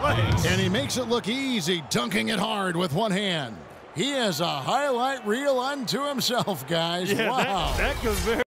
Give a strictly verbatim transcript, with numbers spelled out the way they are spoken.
place. And he makes it look easy, dunking it hard with one hand. He has a highlight reel unto himself, guys. Yeah, Wow. that, that goes very